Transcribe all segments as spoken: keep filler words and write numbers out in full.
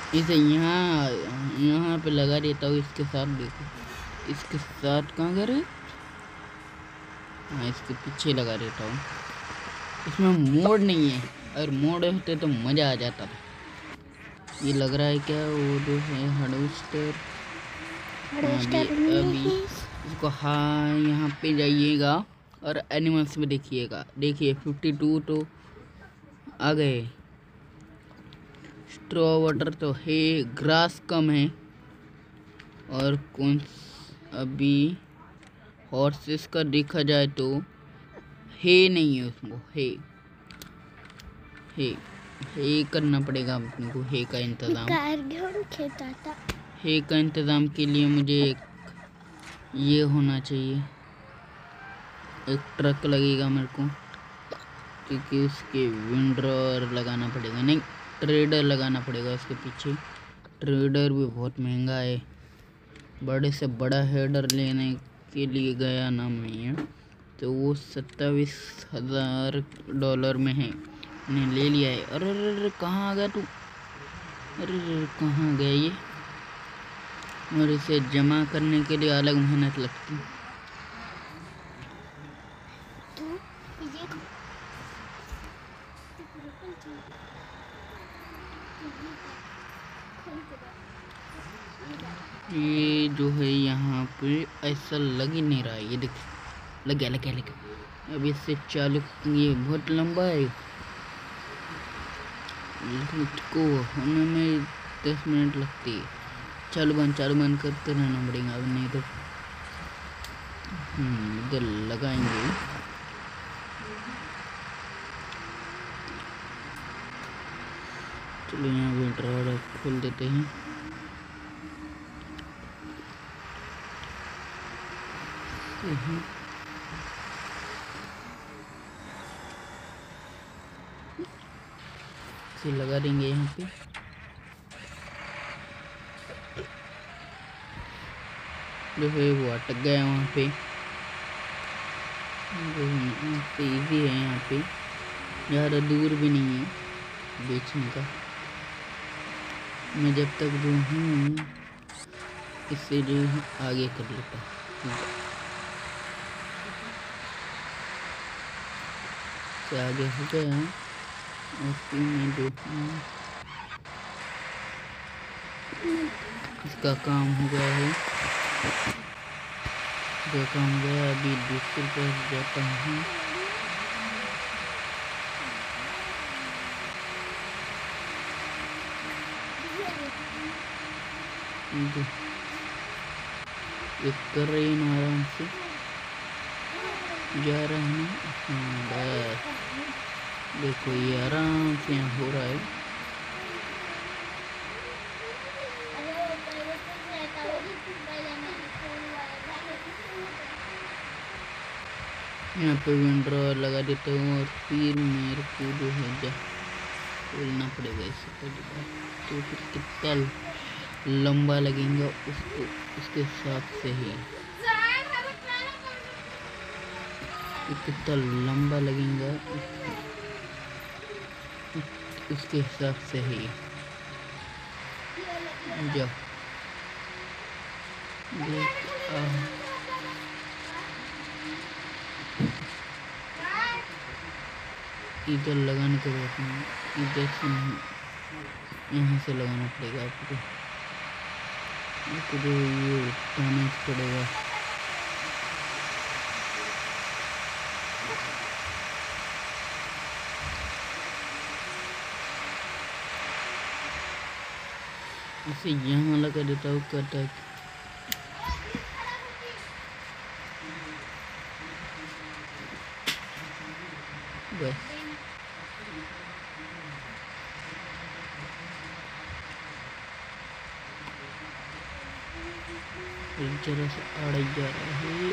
इसे यहाँ यहाँ पे लगा देता हूँ इसके साथ। देखो इसके साथ कहाँ घर है, हाँ इसके पीछे लगा देता हूँ। इसमें मोड़ नहीं है, अगर मोड़ होते तो मज़ा आ जाता था। ये लग रहा है क्या वो जो है हार्वेस्टर। अभी अभी इसको हाँ यहाँ पे जाइएगा और एनिमल्स में देखिएगा। देखिए फिफ्टी टू तो आ गए। स्ट्रॉ वाटर तो है, ग्रास कम है। और कौन अभी हॉर्सेस का देखा जाए तो है नहीं है, उसको है है है करना पड़ेगा अपने को। है का इंतज़ाम है का इंतज़ाम के लिए मुझे एक ये होना चाहिए, एक ट्रक लगेगा मेरे को, क्योंकि उसके विंडरोर लगाना पड़ेगा, नहीं ट्रेडर लगाना पड़ेगा उसके पीछे। ट्रेडर भी बहुत महंगा है, बड़े से बड़ा हेडर लेने के लिए गया ना मैं, तो वो सत्ताईस हज़ार डॉलर में है, मैंने ले लिया है। अरे अरे कहाँ आ गया तू, अरे कहाँ गया ये। और इसे जमा करने के लिए अलग मेहनत लगती है। ये जो है यहाँ पे ऐसा लग ही नहीं रहा है, ये देख लग गया लग गया लग गया। अब इससे चालू, ये बहुत लंबा है, इसको होने में दस मिनट लगती है। चालू बंद चालू बंद करते रहना पड़ेगा, अब नहीं तो इधर लगाएंगे। चलो यहाँ विंटर खोल देते हैं। इसे लगा देंगे यहाँ पे। जो है वो अटक गया वहाँ पे, इजी है यहाँ पे, ज़्यादा दूर भी नहीं है बेचने का। मैं जब तक जो हूँ इससे जो आगे कर लेता हूँ, से आगे हो गया। और फिर मैं जो इसका काम हो गया है, जो काम हो गया। अभी दूसरे पर जाता हूँ। ये कर रही है आराम से जा रहा है ना, हाँ बस देखो ये आराम से यहाँ हो रहा है। यहाँ पे विंडोर लगा देता हूँ और फिर मेरे को जो है जा खोलना पड़ेगा इससे पहले, तो फिर कितना लंबा लगेगा उसको उसके हिसाब से ही, कितना लंबा लगेगा उसके हिसाब से ही। जाओ इधर लगाने के बाद इधर से नहीं, यहाँ से लगाना पड़ेगा आपको, आपको जो ये उठाना पड़ेगा। इसे यहाँ लगा देता हूँ कटा, बस एक जगह से आड़ जा रहा है।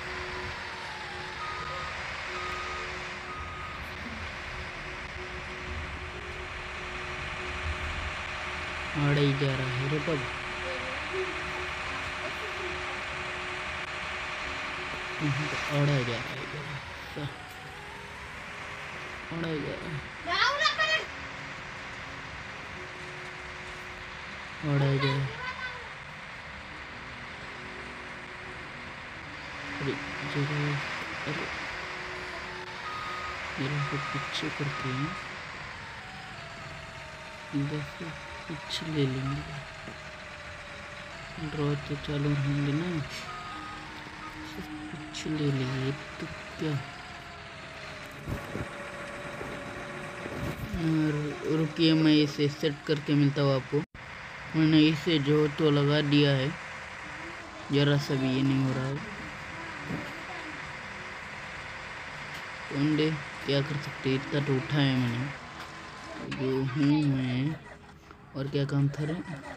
आड़ ही जा रहा है रे बाबा, आड़ा जा रहा है, आड़ा जा रहा है। और आ जाए। अरे जरा अरे जरा को पीछे करते हैं, दस पीछे ले लेंगे। ड्रॉ तो चालू होंगे ना, पीछे ले लेंगे तो क्या। रुकिए मैं इसे सेट करके मिलता हूँ आपको। मैंने इसे जो तो लगा दिया है, जरा सा भी ये नहीं हो रहा है। अंडे क्या कर सकते, इतना तो उठाया मैंने जो हूँ मैं। और क्या काम था रे,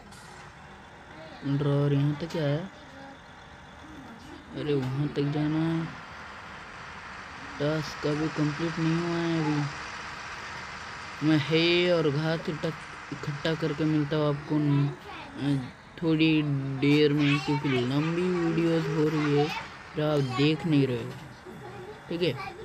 ड्रॉर यहाँ तक आया। अरे वहाँ तक जाना है, टास्क अभी कंप्लीट नहीं हुआ है। अभी मैं है और घास इकट्ठा करके मिलता हूँ आपको थोड़ी देर में, क्योंकि लंबी वीडियोस हो रही है जो आप देख नहीं रहे हो। ठीक है।